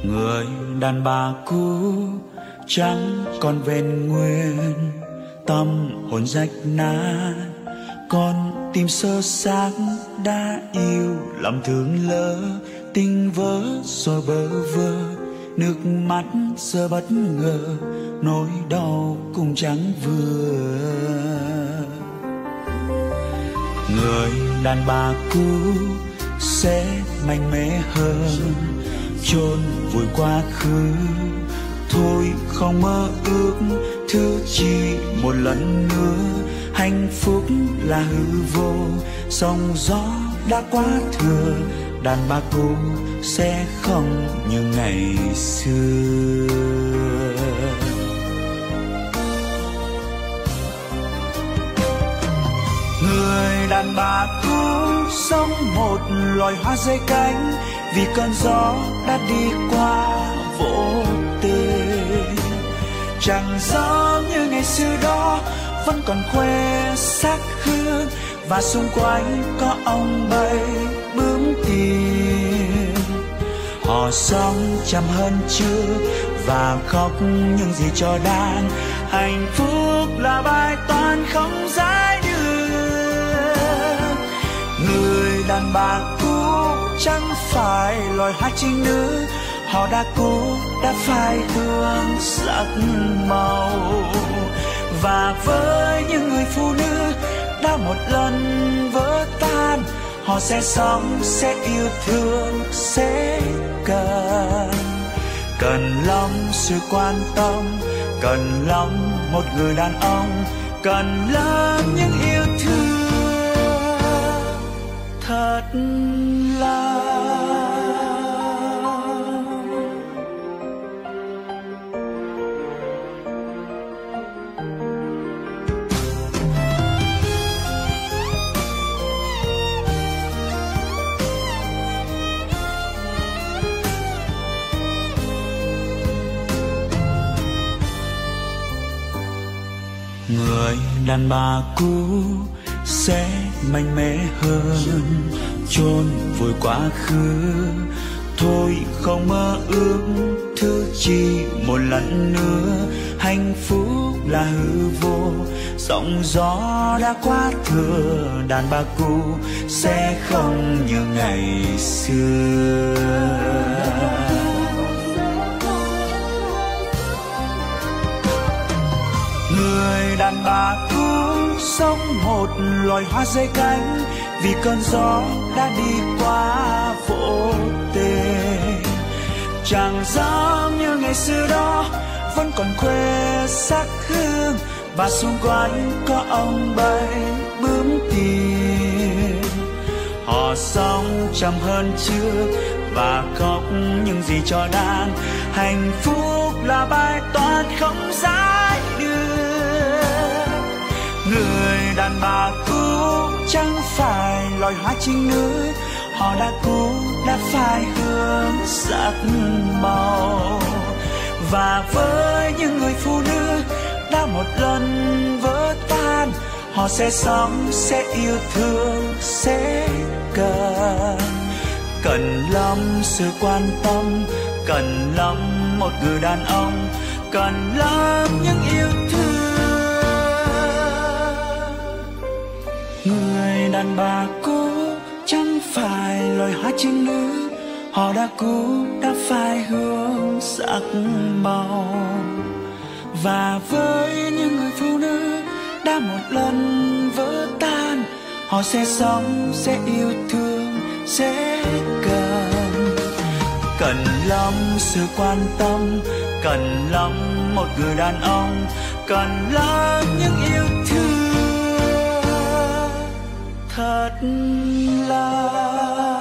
Người đàn bà cũ chẳng còn vẹn nguyên, tâm hồn rách nát, con tim sơ xác đã yêu lòng thương lỡ, tình vỡ rồi bơ vơ, nước mắt giờ bất ngờ, nỗi đau cũng chẳng vừa. Người đàn bà cũ sẽ mạnh mẽ hơn, chôn vùi quá khứ, thôi không mơ ước thứ chi một lần nữa. Hạnh phúc là hư vô, sóng gió đã quá thừa, đàn bà cũ sẽ không như ngày xưa. Người đàn bà cũ sống một loài hoa rơi cánh, vì cơn gió đã đi qua vô tình. Chẳng giống như ngày xưa đó, vẫn còn khoe sắc hương, và xung quanh có ông bầy bướm tiền. Họ sống chậm hơn trước và khóc những gì cho đang. Hạnh phúc là bài toán không giải được. Người đàn bà cũ chẳng phải loài hoa trinh nữ, họ đã cũ đã phai hương sắc màu. Và với những người phụ nữ đã một lần vỡ tan, họ sẽ sống, sẽ yêu thương, sẽ cần lắm sự quan tâm, cần lắm một người đàn ông, cần lắm những yêu thương thật lòng. Người đàn bà cũ sẽ mạnh mẽ hơn, chôn vùi quá khứ, thôi không mơ ước thứ chi một lần nữa. Hạnh phúc là hư vô, sóng gió đã quá thừa, đàn bà cũ sẽ không như ngày xưa. Người đàn bà cũ sống một loài hoa rơi cánh, vì cơn gió đã đi qua vô tình. Chẳng giống như ngày xưa đó, vẫn còn khoe sắc hương, và xung quanh có ông bầy bướm tiền. Họ sống chậm hơn trước và khóc những gì cho đang. Hạnh phúc là bài toán không giải được. Người đàn bà cũ chẳng phải loài hoa trinh nữ, họ đã cũ đã phai hương sắc màu. Và với những người phụ nữ đã một lần vỡ tan, họ sẽ sống, sẽ yêu thương, sẽ cần lắm sự quan tâm, cần lắm một người đàn ông, cần lắm những yêu thương. Người đàn bà cũ chẳng phải loài hoa trinh nữ, họ đã cũ đã phai hương sắc màu. Và với những người phụ nữ đã một lần vỡ tan, họ sẽ sống, sẽ yêu thương, sẽ cần lắm sự quan tâm, cần lắm một người đàn ông, cần lắm những yêu thương thật lòng.